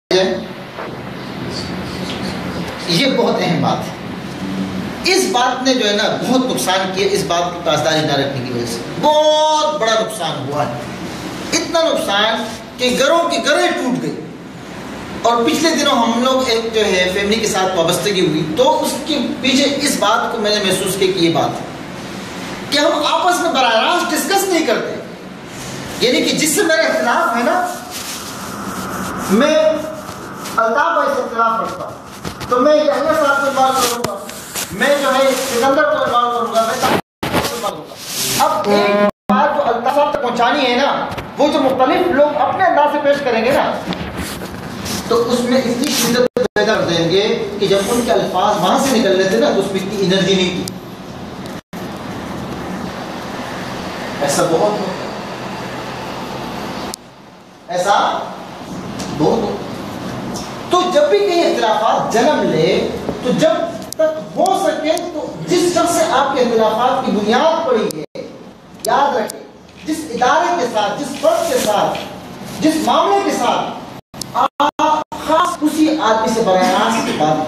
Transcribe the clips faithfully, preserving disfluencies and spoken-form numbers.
یہ بہت اہم بات ہے. اس بات نے جو ہے نا بہت نقصان کیا. اس بات کی پاسداری نہ رکھنے کی وجہ سے بہت بڑا نقصان ہوا ہے. اتنا نقصان کہ گھروں کی گھریں ٹوٹ گئی. اور پچھلے دنوں ہم لوگ ایک جو ہے فیملی کے ساتھ وابستگی ہوئی تو اس کے پیچھے اس بات کو میں نے محسوس کیا کہ یہ بات ہے کہ ہم آپس میں براہ راست ڈسکس نہیں کرتے. یعنی کہ جس سے میرا اختلاف ہے نا, میں الطاف بھائی سے اختلاف رکھتا ہوں تو میں یحییٰ صاحب کو انوالو کروں گا, میں جو ہے سکندر کو انوالو کروں گا, میں کو انوالو کروں گا. اب ایک بات جو الطاف صاحب تک پہنچانی ہے نا, وہ جو مختلف لوگ اپنے انداز سے پیش کریں گے نا, تو اس میں اتنی شدت پیدا کر دیں گے کہ جب ان کے الفاظ وہاں سے نکل رہے تھے نا تو اس میں اتنی انرجی نہیں تھی. ایسا بہت ہوتا ہے, ایسا بہت ہوتا. تو جب بھی کہیں اختلافات جنم لے تو جب تک ہو سکے تو جس شخص سے آپ کے اختلافات کی بنیاد پڑی ہے, یاد رکھیں جس ادارے کے ساتھ, جس فرد کے ساتھ, جس معاملے کے ساتھ آپ خاص اسی آدمی سے براہ راست کی بات.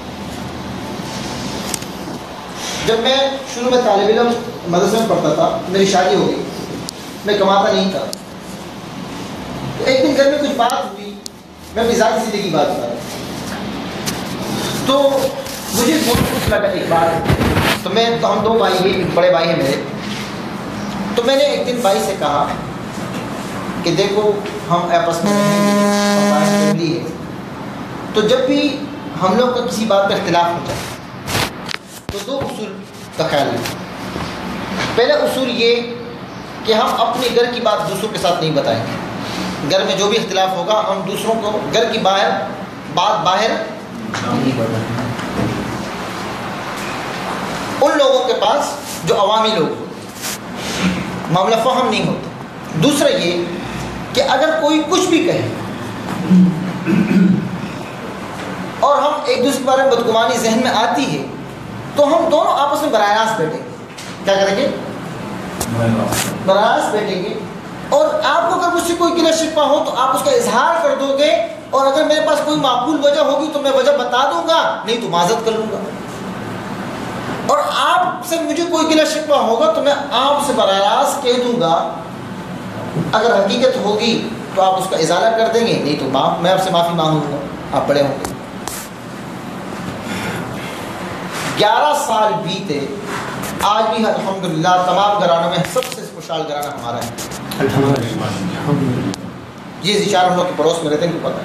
جب میں شروع میں طالب علم مدرسے میں پڑھتا تھا, میری شادی ہو گئی, میں کماتا نہیں تھا. ایک دن گھر میں کچھ بات ہوئی, میں اپنی ذاتی زندگی کی بات بتا رہا ہوں, تو مجھے بہت کچھ لگا ایک بار. تو میں تو ہم دو بھائی ہیں, بڑے بھائی ہیں میرے. تو میں نے ایک دن بھائی سے کہا کہ دیکھو ہم آپس میں فیملی ہے, تو جب بھی ہم لوگ کا کسی بات پر اختلاف ہو جائے تو دو اصول کا خیال رکھیں. پہلا اصول یہ کہ ہم اپنے گھر کی بات دوسروں کے ساتھ نہیں بتائیں گے. گھر میں جو بھی اختلاف ہوگا ہم دوسروں کو گھر کی باہر بات باہر نہیں بڑھائیں. ان لوگوں کے پاس جو عوامی لوگ ہوتے, معاملہ فہم نہیں ہوتا. دوسرا یہ کہ اگر کوئی کچھ بھی کہے اور ہم ایک دوسرے کے بارے میں بدگمانی ذہن میں آتی ہے تو ہم دونوں آپس میں براہ راست بیٹھیں گے. کیا کریں گے؟ براہ راست بیٹھیں گے. اور آپ کو اگر مجھ سے کوئی گلہ شکوہ ہو تو آپ اس کا اظہار کر دو گے, اور اگر میرے پاس کوئی معقول وجہ ہوگی تو میں وجہ بتا دوں گا, نہیں تو معذرت کر لوں گا. اور آپ سے مجھے کوئی گلہ شکوہ ہوگا تو میں آپ سے براہ راست کہہ دوں گا. اگر حقیقت ہوگی تو آپ اس کا ازالہ کر دیں گے, نہیں تو میں آپ سے معافی مانگوں گا, آپ بڑے ہوں گے. گیارہ سال بیتے, آج بھی الحمدللہ تمام گھرانوں میں سب سے خوشحال گھرانہ ہمارا ہے. یہ زیچار ہم لوگ کے پڑوس میں رہتے ہیں, پتہ ہے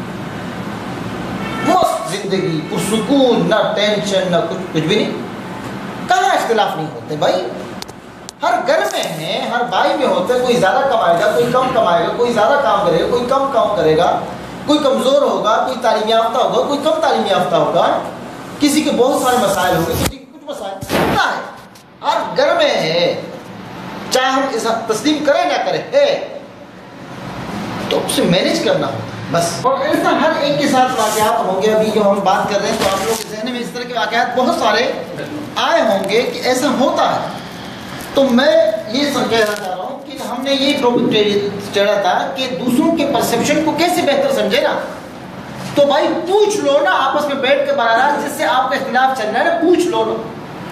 مست زندگی, پرسکون, نہ ٹینشن نہ کچھ کچھ بھی نہیں. کہاں اختلاف نہیں ہوتے بھائی, ہر گھر میں ہے, ہر بھائی میں ہوتے ہیں. کوئی زیادہ کمائے گا, کوئی کم کمائے گا, کوئی زیادہ کام کرے گا, کوئی کم کام کرے گا, کوئی کمزور ہوگا, کوئی تعلیم یافتہ ہوگا, کوئی کم تعلیم یافتہ ہوگا, کسی کے بہت سارے مسائل ہوں گے, کسی کے کچھ مسائل ہوتا ہے. ہر گھر میں ہے, چاہے ہم تسلیم کریں نہ کریں ہے, تو اسے مینیج کرنا ہوتا ہے بس. اور ایسا ہر ایک کے ساتھ واقعات ہوں گے. ابھی جو ہم بات کر رہے ہیں تو آپ لوگوں کے ذہن میں اس طرح کے واقعات بہت سارے آئے ہوں گے کہ ایسا ہوتا ہے. تو میں یہ کہنا چاہ رہا ہوں کہ ہم نے یہ ٹاپک چڑھا تھا کہ دوسروں کے پرسیپشن کو کیسے بہتر سمجھے نا. تو بھائی پوچھ لو نا آپس میں بیٹھ کے براہ راست, جس سے آپ کا اختلاف چل رہا ہے نا, پوچھ لو نا,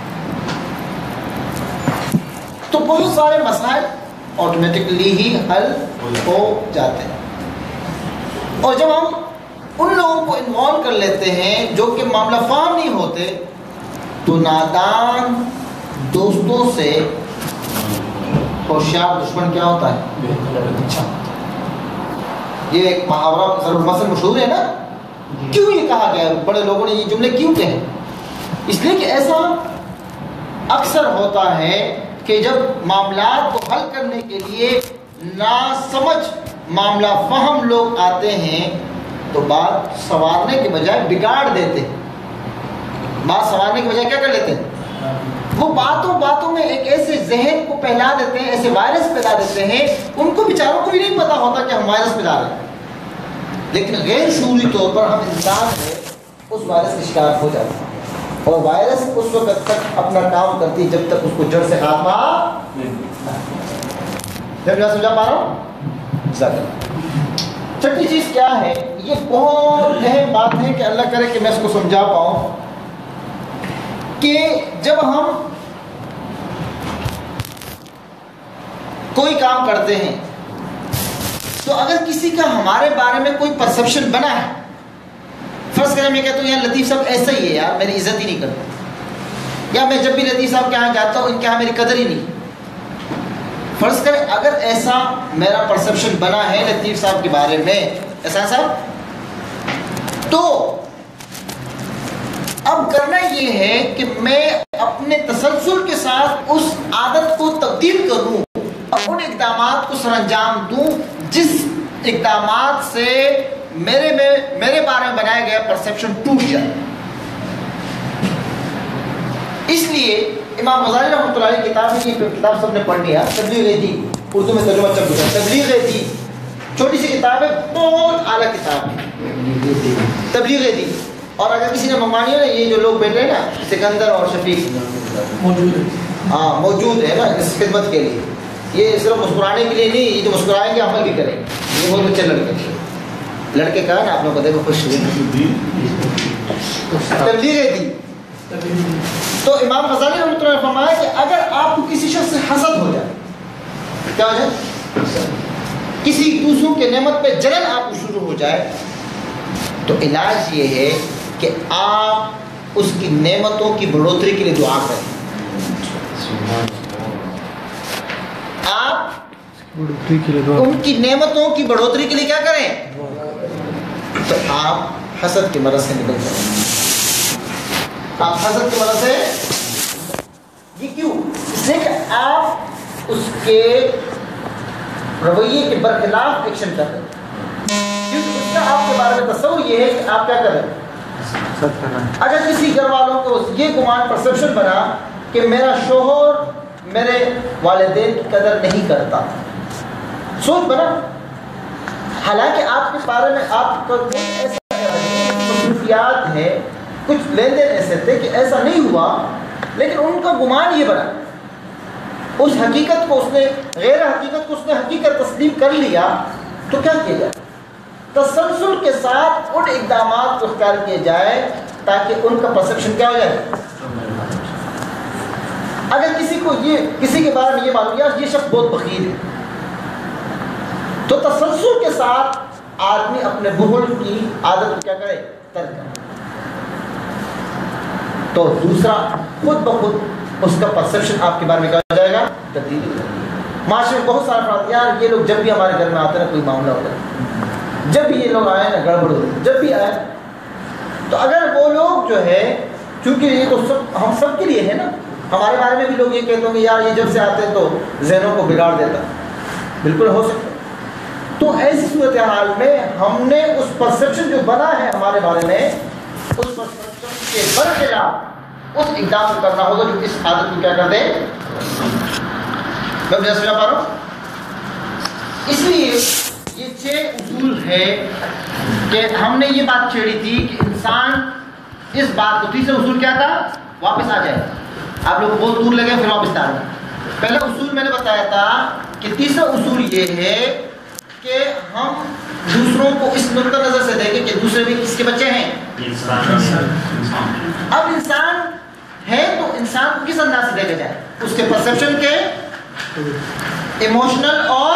تو بہت سارے مسائل آٹومیٹکلی ہی حل ہو جاتے ہیں. اور جب ہم ان لوگوں کو انوالو کر لیتے ہیں جو کہ معاملہ فہم نہیں ہوتے, تو نادان دوستوں سے ہوشیار دشمن کیا ہوتا ہے؟ اچھا, یہ ایک محاورہ ضرور مثل مشہور ہے نا. کیوں یہ کہا گیا, بڑے لوگوں نے یہ جملے کیوں کہے؟ اس لیے کہ ایسا اکثر ہوتا ہے کہ جب معاملات کو حل کرنے کے لیے نا سمجھ معاملہ فہم لوگ آتے ہیں تو بات سنوارنے کے بجائے بگاڑ دیتے ہیں. بات سنوارنے کے بجائے کیا کر لیتے ہیں؟ وہ باتوں باتوں میں ایک ایسے ذہن کو پھیلا دیتے ہیں, ایسے وائرس پھیلا دیتے ہیں, ان کو بیچاروں کو بھی نہیں پتا ہوتا کہ ہم وائرس پھیلا رہے ہیں, لیکن غیر شعوری طور پر ہم انسان ہے اس وائرس کا شکار ہو جاتے ہیں. اور وائرس اس وقت تک اپنا کام کرتی جب تک اس کو جڑ سے خاتمہ جب میں سمجھا پا رہا ہوں. چھٹی چیز کیا ہے؟ یہ بہت اہم بات ہے کہ اللہ کرے کہ میں اس کو سمجھا پاؤں کہ جب ہم کوئی کام کرتے ہیں تو اگر کسی کا ہمارے بارے میں کوئی پرسپشن بنا ہے، فرض کریں میں کہتا ہوں یار لطیف صاحب ایسا ہی ہے، یار میری عزت ہی نہیں کرتا، یا میں جب بھی لطیف صاحب کے یہاں جاتا ہوں ان کے یہاں میری قدر ہی نہیں، فرض کریں اگر ایسا میرا پرسپشن بنا ہے لطیف صاحب کے بارے میں احسان صاحب، تو اب کرنا یہ ہے کہ میں اپنے تسلسل کے ساتھ اس عادت کو تبدیل کروں اور ان اقدامات کو سر انجام دوں جس اقدامات سے میرے میں میرے بارے میں بنایا گیا پرسپشن ٹوٹ جائے۔ اس لیے امام غزالی رحمۃ اللہ علیہ کتاب ہے، یہ کتاب سب نے پڑھنی ہے، تبلیغ دین، اردو میں ترجمہ چل چکا ہے، تبلیغ دین، چھوٹی سی کتاب ہے، بہت اعلیٰ کتاب ہے تبلیغ دین۔ اور اگر کسی نے منگوانی ہے نا، یہ جو لوگ بیٹھے ہیں نا سکندر اور شفیق موجود ہے، ہاں موجود ہے نا اس خدمت کے لیے، یہ صرف مسکرانے کے لیے نہیں، یہ جو مسکرائیں گے عمل بھی کریں گے، یہ بہت اچھے لڑکے لڑکے کہا نا آپ لوگوں کو، دیکھو خوش ہوئے تبلیغ دی۔ تو امام غزالی رحمۃ اللہ نے فرمایا کہ اگر آپ کو کسی شخص سے حسد ہو جائے، کیا ہو جائے؟ کسی دوسروں کے نعمت پہ جلن آپ کو شروع ہو جائے، تو علاج یہ ہے کہ آپ اس کی نعمتوں کی بڑھوتری کے لیے دعا کریں۔ آپ ان کی نعمتوں کی بڑھوتری کے لیے کیا کریں؟ تو آپ حسد کے مرض سے نکل جائیں۔ آپ حسد کے مرض سے، یہ کیوں؟ اس لیے کہ آپ اس کے رویے کے برخلاف ایکشن کر رہے ہیں، کیونکہ اس کا آپ کے بارے میں تصور یہ ہے کہ آپ کیا کر رہے ہیں۔ اگر کسی گھر والوں کو یہ گمان پرسپشن بنا کہ میرا شوہر میرے والدین کی قدر نہیں کرتا، سوچ بنا، حالانکہ آپ کے بارے میں آپ کا کچھ ایسا مصروفیات ہے، کچھ لین دین ایسے تھے کہ ایسا نہیں ہوا، لیکن ان کا گمان یہ بنا، اس حقیقت کو اس نے غیر حقیقت کو اس نے حقیقت تسلیم کر لیا، تو کیا کیا جائے؟ تسلسل کے ساتھ ان اقدامات کو اختیار کیے جائے تاکہ ان کا پرسپشن کیا ہو جائے۔ اگر کسی کو یہ کسی کے بارے میں یہ معلوم یا یہ شخص بہت بخیل ہے، تو تسلسل کے ساتھ آدمی اپنے بخل کی عادت کو کیا کرے؟ ترک کرے، تو دوسرا خود بخود اس کا پرسپشن آپ کے بارے میں کیا ہو جائے گا؟ تبدیل ہو جائے گا۔ معاشرے میں بہت سارے افراد، یار یہ لوگ جب بھی ہمارے گھر میں آتے ہیں کوئی معاملہ ہوتا ہے، جب بھی یہ لوگ آئے نا گڑبڑ ہوتی ہے، جب بھی آئے، تو اگر وہ لوگ جو ہے، چونکہ یہ تو سب ہم سب کے لیے ہے نا، ہمارے بارے میں بھی لوگ یہ کہتے ہیں کہ یار یہ جب سے آتے ہیں تو ذہنوں کو بگاڑ دیتا، بالکل ہو سکتا ہے۔ تو ایسی صورتحال میں ہم نے اس پرسپشن جو بنا ہے ہمارے بارے میں، اس پرسپشن کے برخلاف اس اقدام کو کرنا ہوگا جو اس عادت کو کیا کر دے۔ میں مجھے سمجھا پا رہا ہوں؟ اس لیے یہ چھ اصول ہے کہ ہم نے یہ بات چھیڑی تھی کہ انسان اس بات کو، تیسرا اصول کیا تھا؟ واپس آ جائے۔ آپ لوگ بہت دور لگے پھر واپس آ جائے۔ پہلا اصول میں نے بتایا تھا کہ تیسرا اصول یہ ہے کہ ہم دوسروں کو اس نقطہ نظر سے دیکھیں کہ دوسرے بھی کس کے بچے ہیں؟ اب انسان ہے تو انسان کو کس انداز سے دیکھا جائے؟ اس کے پرسپشن کے، ایموشنل اور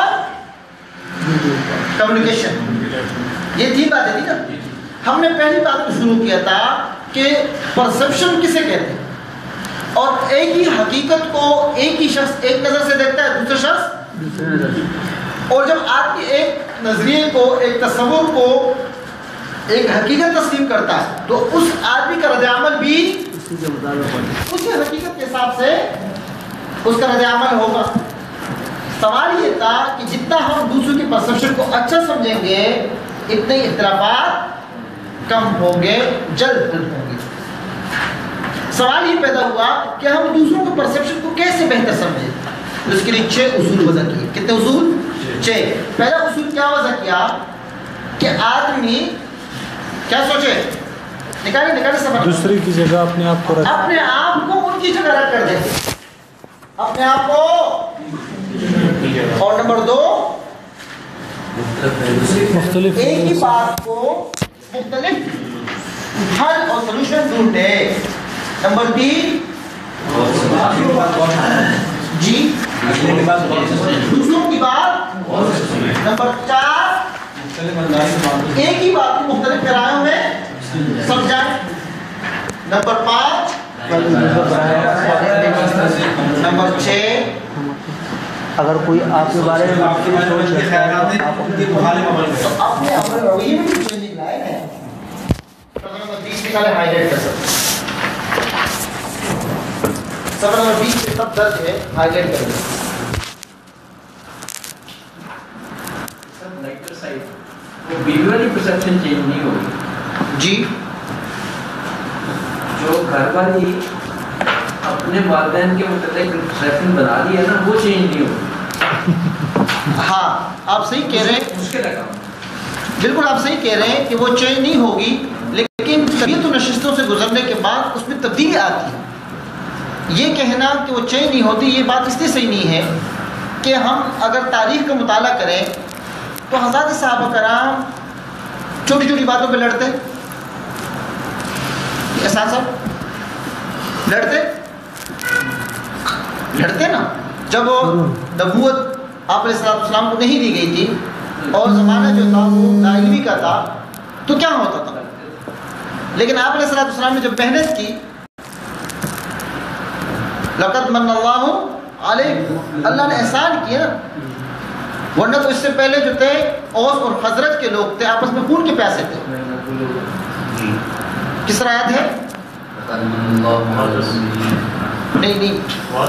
کمیونیکیشن، یہ تین باتیں تھی نا۔ ہم نے پہلی بات کو شروع کیا تھا کہ پرسپشن کسے کہتے ہیں، اور ایک ہی حقیقت کو ایک ہی شخص ایک نظر سے دیکھتا ہے، دوسرا شخص، اور جب آدمی ایک نظریے کو، ایک تصور کو، ایک حقیقت تسلیم کرتا ہے تو اس آدمی کا رد عمل بھی اسی حقیقت کے حساب سے اس کا رد عمل ہوگا۔ سوال یہ تھا کہ جتنا ہم دوسروں کی پرسپشن کو اچھا سمجھیں گے اتنے ہی اختلافات کم ہوں گے، جلد حل ہوں گے۔ سوال یہ پیدا ہوا کہ ہم دوسروں کی پرسپشن کو کیسے بہتر سمجھیں۔ اس کے لیے چھ اصول وضع کیے۔ کتنے اصول؟ چھ۔ پہلا اصول کیا وضع کیا کہ آدمی کیا سوچے، نکالی نکالی سفر، دوسرے کی جگہ اپنے آپ کو رکھ، اپنے آپ کو ان کی جگہ رکھ کر دے، اپنے آپ کو۔ اور نمبر دو، مختلف ایک ہی بات کو مختلف حل اور سولوشن ڈھونڈے. نمبر تین جی دوسروں کی بات. نمبر چار ایک ہی بات کو مختلف کرایوں میں سمجھائیں. نمبر پانچ نمبر چھ اگر کوئی آپ کے بارے میں آپ کی سوچ رکھتا ہے تو آپ اپنے عمل رویے میں کچھ نہیں لائے ہیں. سفر نمبر بیس نکالے ہائی لائٹ کر سکتے. سفر نمبر بیس پہ سب درج ہے, ہائی لائٹ کر سکتے. وہ ویژولی پرسیپشن چینج نہیں ہوگی جی. جو گھر والی اپنے والدین کے متعلق پرسیپشن بنا لی ہے نا, وہ چینج نہیں ہوگی. ہاں آپ صحیح کہہ رہے ہیں, مشکل ہے کام. بالکل آپ صحیح کہہ رہے ہیں کہ وہ چینج نہیں ہوگی, لیکن طبیعت و نشستوں سے گزرنے کے بعد اس میں تبدیلی آتی ہے. یہ کہنا کہ وہ چینج نہیں ہوتی, یہ بات اس لیے صحیح نہیں ہے کہ ہم اگر تاریخ کا مطالعہ کریں تو حضرات صحابہ کرام چھوٹی چھوٹی باتوں پہ لڑتے. احسان صاحب لڑتے لڑتے نا. جب وہ نبوت آپ علیہ السلام کو نہیں دی گئی تھی اور زمانہ جو تھا وہ ناعلمی کا تھا, تو کیا ہوتا تھا. لیکن آپ علیہ السلام نے جب محنت کی, لقد من اللہ علیکم, اللہ نے احسان کیا. ورنہ تو اس سے پہلے جو تھے اوس اور خزرج کے لوگ تھے, آپس میں خون کے پیاسے تھے. کس طرح آیت ہے؟ نہیں نہیں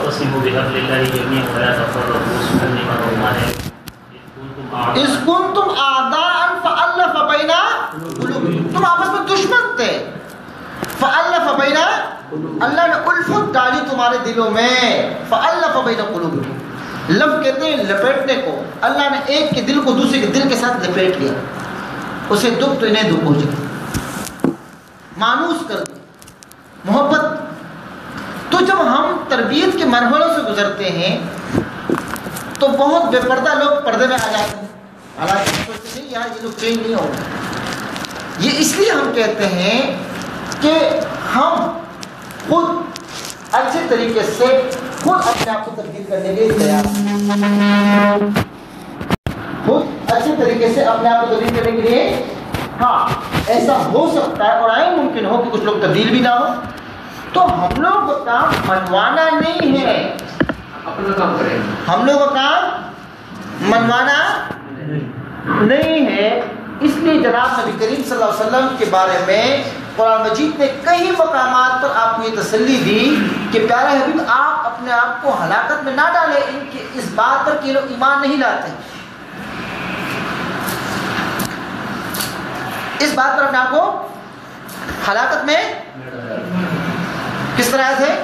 اِذْ كُنْتُمْ أَعْدَاءً فَأَلَّفَ بَيْنَ قُلُوبِكُمْ, تم آپس میں دشمن تھے. فَأَلَّفَ بَيْنَ, اللہ نے الفت ڈالی تمہارے دلوں میں. فَأَلَّفَ بَيْنَ قُلُوبِكُمْ, لف کہتے ہیں لپیٹنے کو. اللہ نے ایک کے دل کو دوسرے کے دل کے ساتھ لپیٹ لیا. اسے دکھ تو انہیں دکھ پہنچے, مانوس کر دیا, محبت. تو جب ہم تربیت کے مرحلوں سے گزرتے ہیں تو بہت بے پردہ لوگ پردے میں آ جاتے ہیں. حالانکہ سوچتے ہیں یار یہ لوگ چینج نہیں ہوگا. یہ اس لیے ہم کہتے ہیں کہ ہم خود اچھے طریقے سے خود اپنے آپ کو تبدیل کرنے کے لیے تیار ہیں. خود اچھے طریقے سے اپنے آپ کو تبدیل کرنے کے لیے, ہاں ایسا ہو سکتا ہے اور آئے ممکن ہو کہ کچھ لوگ تبدیل بھی نہ ہو. تو ہم لوگ کا کام منوانا نہیں ہے, اپنا کام کریں. ہم لوگ کا کام منوانا نہیں ہے. اس لیے جناب نبی کریم صلی اللہ علیہ وسلم کے بارے میں قرآن مجید نے کئی مقامات پر آپ کو یہ تسلی دی کہ پیارے حبیب آپ اپنے آپ کو ہلاکت میں نہ ڈالیں ان کے اس بات پر کہ لوگ ایمان نہیں لاتے. اس بات پر اپنے آپ کو ہلاکت میں کس طرح تھے؟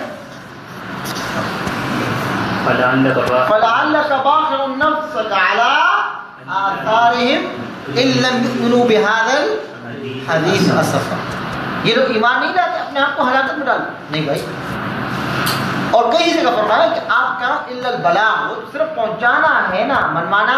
فَلَعَلَّكَ بَاخِعٌ نَفْسَكَ عَلَىٰ آثَارِهِمْ إِن لَّمْ يُؤْمِنُوا بِهَٰذَا الْحَدِيثِ أَسَفًا. یہ لوگ ایمان نہیں لاتے, اپنے آپ کو ہلاکت میں ڈال نہیں بھائی. اور کئی جگہ فرمایا کہ آپ کا الا البلاغ, وہ صرف پہنچانا ہے نا, منوانا.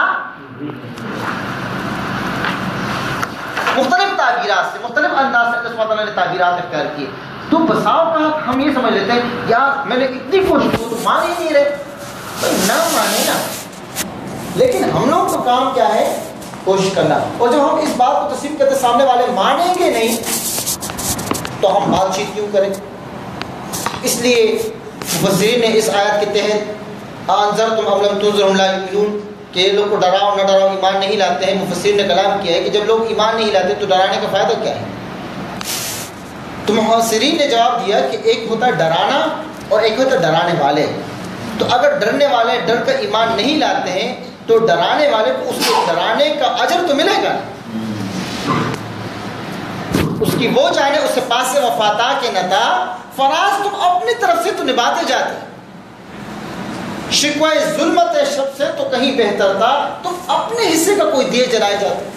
مختلف تعبیرات سے, مختلف انداز سے اللہ سبحانہ وتعالیٰ نے تعبیرات اختیار کی. تو بساؤ کا ہم یہ سمجھ لیتے ہیں یار میں نے اتنی کوشش کی تو مان ہی نہیں رہے, نہ مانے نا. لیکن ہم لوگ کا کام کیا ہے؟ کوشش کرنا. اور جب ہم اس بات کو تسلیم کرتے سامنے والے مانیں گے نہیں تو ہم بات چیت کیوں کریں؟ اس لیے مفسرین نے اس آیت کے تحت انذرتم ام لم تنذرهم لا یؤمنون کہ یہ لوگ کو ڈراؤ نہ ڈراؤ ایمان نہیں لاتے ہیں. مفسرین نے کلام کیا ہے کہ جب لوگ ایمان نہیں لاتے تو ڈرانے کا فائدہ کیا ہے؟ تو مفسرین نے جواب دیا کہ ایک ہوتا ہے ڈرانا اور ایک ہوتا ہے ڈرانے والے. تو اگر ڈرنے والے ڈر کا ایمان نہیں لاتے ہیں تو ڈرانے والے کو اس کو ڈرانے کا اجر تو ملے گا, اس کی وہ جانے اس سے پاس سے وفاتا کے نتا فراز تم اپنی طرف سے تو نبھاتے جاتے. شکوہ ظلمت شب سے تو کہیں بہتر تھا تم اپنے حصے کا کوئی دیے جلائے جاتے.